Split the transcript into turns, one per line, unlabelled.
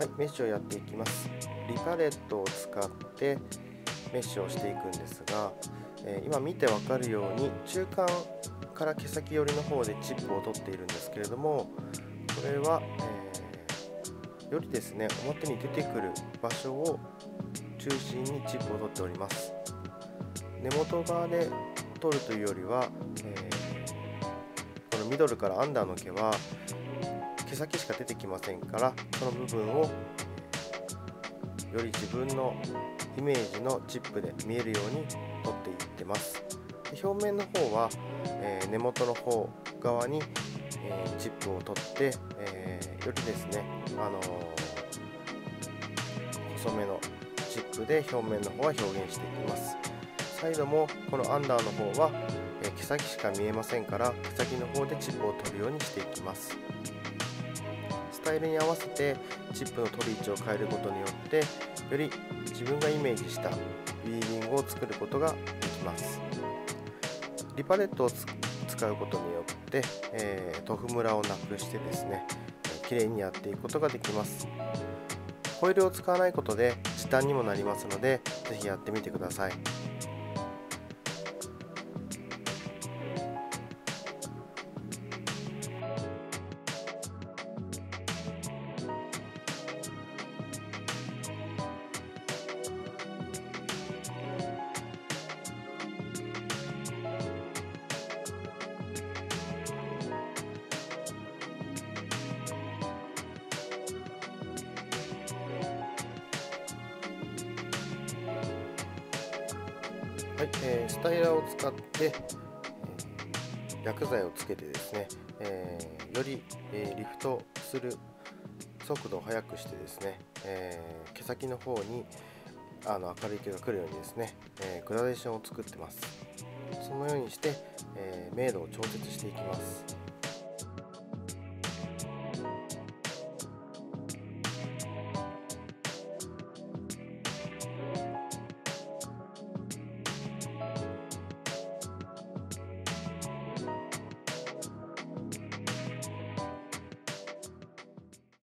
はい、メッシュをやっていきます。リパレットを使ってメッシュをしていくんですが、今見てわかるように中間から毛先寄りの方でチップを取っているんですけれども、これは、よりですね、表に出てくる場所を中心にチップを取っております。根元側で取るというよりは、このミドルからアンダーの毛は毛先しか出てきませんから、その部分をより自分のイメージのチップで見えるように取っていってます。で、表面の方は、根元の方側に、チップを取って、よりですね、細めのチップで表面の方は表現していきます。サイドもこのアンダーの方は、毛先しか見えませんから、毛先の方でチップを取るようにしていきます。スタイルに合わせてチップの取る位置を変えることによって、より自分がイメージしたウィービングを作ることができます。リパレットを使うことによって、塗布ムラをなくしてですね、綺麗にやっていくことができます。ホイールを使わないことで時短にもなりますので、ぜひやってみてください。はい、スタイラーを使って、薬剤をつけてですね、より、リフトする速度を速くしてですね、毛先の方に明るい毛が来るようにですね、グラデーションを作ってます。そのようにして、明度を調節していきます。